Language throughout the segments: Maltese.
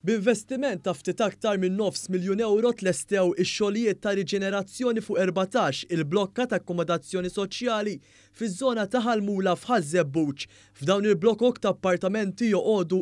B'investiment ta' ftit aktar minn €900,000 tlestew ix-xogħlijiet ta' riġenerazzjoni fuq 14 il-blokka ta' akkomodazzjoni soċjali fiż-żona ta' Ħalmula f'Ħażebbuġ. F'dawn il-blokkok ta' appartamenti joqogħdu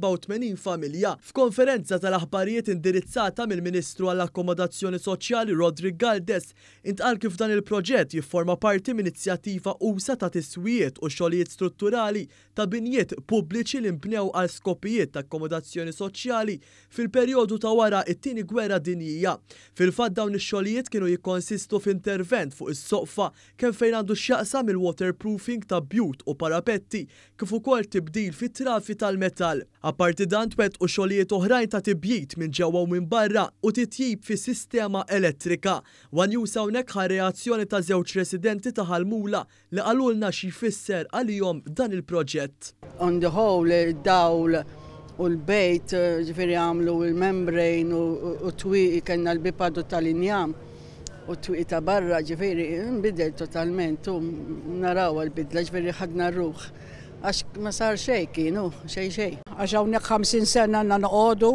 84 familja. F'konferenza tal-aħbarijiet indirizzata mill-Ministru għall-Akkomodazzjoni Soċjali Rodrigue Galdes intqal kif dan il-proġett jifforma parti minn inizjattiva usa ta' tiswijiet u xogħlijiet strutturali ta' binjiet pubbliċi li nbnew għal skopijiet ta' akkomodazzjoni soċjali fil-perjodu ta' wara it-tieni gwerra dinjija. Fil-fatt dawn ix-xogħlijiet kienu jikkonsistu f'intervent fuq is-soqfa kemm fejn għandu x'jaqsam il-waterproofing ta' bjut u parapetti kif ukoll tibdil fit-trafi tal-metall. Apparti dan twettqu xogħlijiet oħrajn ta' tibjit minn ġewwa u minn barra u titjib fis-sistema elettrika. Wanjusa hawnhekk ħa reazzjoni ta' żewġ residenti ta' Ħalmula li qalulna xi jfisser għalihom dan il-proġett. On the whole, dawl u l-bejt ġifieri għamlu il-membrane u twieqi kellna l-bipadu tal-injam u twieqi ta' barra ġifieri nbidel totalment u naraw l-bidla ġifieri ħadna r-ruħ. Għax ma sar xejn kienu, xejn. Għax hawnhekk 50 sena għandna noqogħdu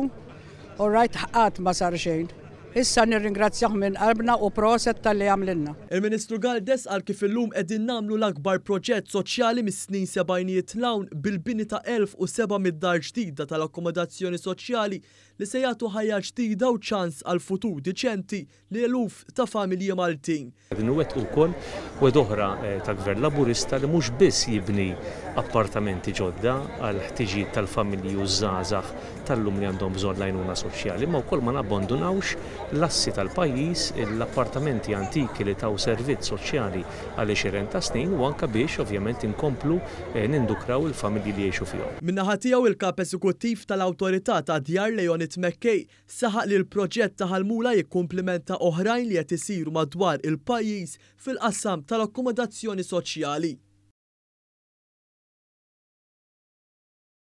u rajt qatt ma sar xejn. Issa nirringrazzjah minn qalbna u proset tal-li għamlilna. Il-Ministru Galdes għal kif illum qegħdin nagħmlu l-akbar proġett soċjali mis-snin sebgħinijiet l-hawn bil-bini ta' 1700 dar ġdida tal-akkomodazzjoni soċjali li se jagħtu ħajja ġdida u ċans għal futur diċenti li eluf ta' familji Maltin. Din wettqu wkoll wed oħra ta' Gvern Laburista li mhux biss jibni appartamenti ġodda għal ħtiġijiet tal-familji u żgħażagħ tal-lum li għandhom bżonn l-għajnuna soċjali, ma wkoll ma nabbandunawx l-assi tal-pajjiż, l-appartamenti antiki li taw servizz soċjali għal 20 ta' snin u anke biex ovvjament inkomplu nindukraw il-familji li jgħixu fihom. Min-naħa tiegħu il-kap eżekuttiv tal-Awtorità ta' Djar Leonid Mekkej saħaq li l-proġett ta' Ħalmula jikkumplimenta oħrajn li qed isiru madwar il-pajjiż fil-qassam tal-akkomodazzjoni soċjali.